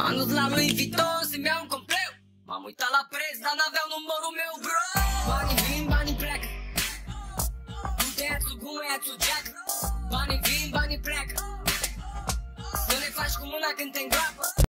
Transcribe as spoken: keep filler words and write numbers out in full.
Manos lá Louis Vuitton, se me é um compleu. Mamãe tá lá presa, da navel no moro, meu bro. Bani vim, bani pleca. Um teto, um eto, jack. Bani vim, bani pleca. Se não faz como na quem tem grapa.